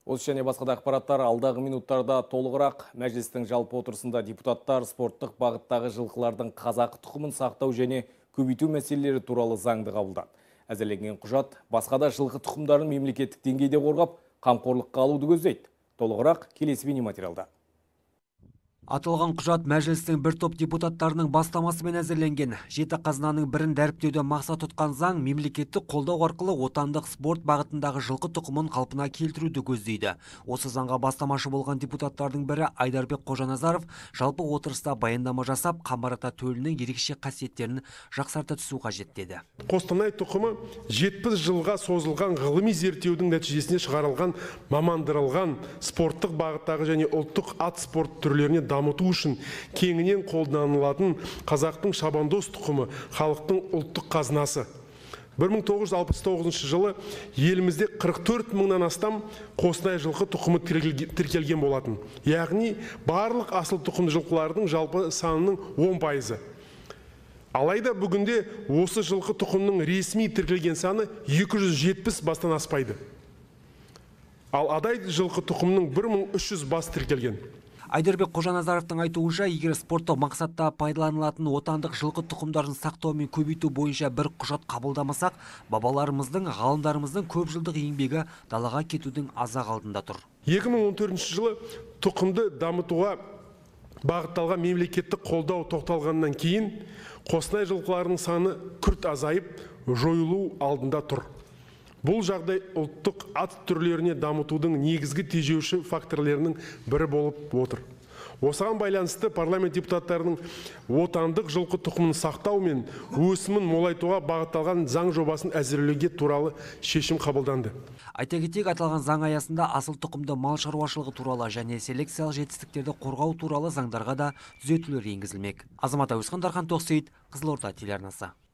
Осы және басқа да ақпараттар алдағы минуттарда толығырақ. Мәжілістің жалпы отырысында депутаттар спорттық бағыттағы жылқылардың қазақы тұқымын сақтау және көбейту мәселелері туралы заңды қабылдады. Әзірленген құжат басқа да жылқы тұқымдарын мемлекеттік деңгейде қорғап, қамқорлыққа алуды көздейді. Толығырақ келесі бейнематериалда. Аталған құжат мәжілістің бір топ депутаттарының бастамасымен әзірленген. Жеті қазынаның бірін дәріптеуді мақсат тұтқан заң мемлекеттік қолдау арқылы отандық спорт бағытындағы жылқы тұқымын қалпына келтіруді көздейді. Осы заңға бастамашы болған депутаттардың бірі Айдарбек Қожаназаров жалпы отырыста баяндама жасап, Қамбар-Ата төлінің ерекше қасиеттерін жақсарта түсу қажет деді. Қостанай тұқымы 70 жылға созылған ғылыми зерттеудің нәтижесінде шығарылған мамандырылған спорттық бағыттағы және ұлттық ат спорт түрлеріне дамыту үшін кеңінен қолданылатын қазақтың шабандоз тұқымы халықтың ұлттық қазынасы. 1969 жылы елімізде 44 мыңнан астам Қостанай жылқы тұқымы тіркелген болатын. Яғни барлық асыл тұқымды жылқылардың жалпы санының 10%. Алайда бүгінде осы жылқы тұқымның ресми тіркелген саны 270 бастан аспайды. Ал адай жылқы тұқымның 1300 бас тіркелген. Айдарбек Қожаназаровтың айтуынша, егер спорттық мақсатта пайдаланылатын отандық жылқы тұқымдарын сақтау мен көбейту бойынша бір құжат қабылдамасақ, бабаларымыздың, ғалымдарымыздың көп жылдық еңбегі далаға кетудің азақ алдында тұр. 2014 жылы тұқымды дамытуға бағытталған мемлекеттік қолдау тоқталғаннан кейін Қостанай жылқыларының саны күрт азайып, жойылу алдында тұр. Бұл жағдай ұлттық ат түрлеріне дамытудың негізгі тежеуші факторлерінің бірі болып отыр. Осыған байланысты парламент депутаттарының отандық жылқы тұқымын сақтау мен өсімін молайтуға бағытталған заң жобасын әзірлеуге туралы шешім қабылданды. Айта кетейік, аталған заң аясында асыл тұқымды мал шаруашылығы туралы және селекциялық жетістіктерді қорғау туралы заңдарға да түзетулер енгізілмек. Азамат Әуесхан, Дархан Тоқсейіт, Қызылорда телеарнасы.